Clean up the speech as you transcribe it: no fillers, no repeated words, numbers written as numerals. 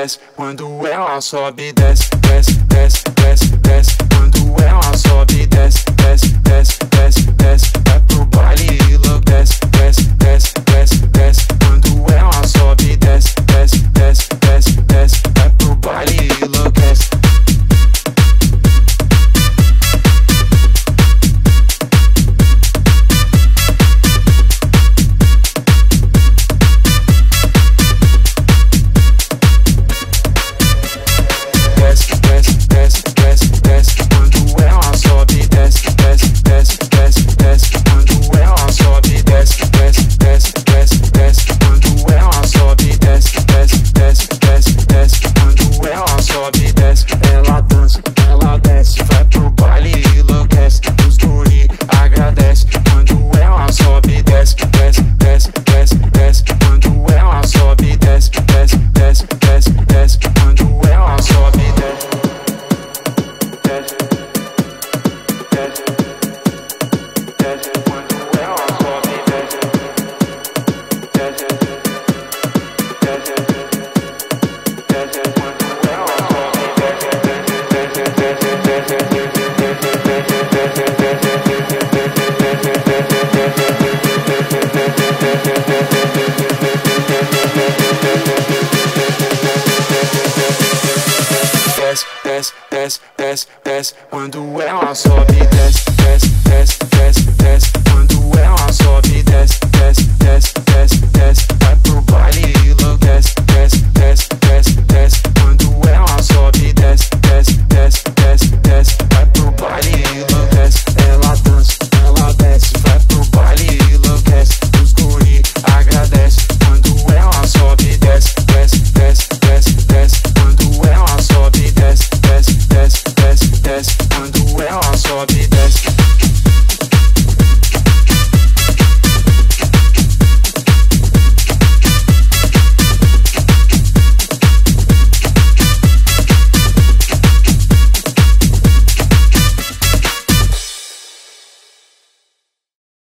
desce. Quando ela sobe, desce, desce, desce, desce, desce. Quando ela sobe, desce, desce, desce, desce, desce. Vai pro baile e enlouquece, desce, desce, desce, desce. Quando ela sobe, desce, desce, desce, desce, desce. Vai pro baile e enlouquece. Ela dança, ela desce, vai pro baile e enlouquece. Os guri agradece. Quando ela sobe, desce, desce, desce, desce, desce. Quando ela sobe, desce, desce, desce, desce, desce. Quando ela sobe, desce, desce, desce, desce. Quando ela sobe, desce, desce, desce, desce. Desce, desce, desce, desce. Quando ela sobe, desce, desce, desce, desce, desce. Quando ela sobe, desce, desce, desce, desce, desce. Vai pro baile e enlouquece, desce.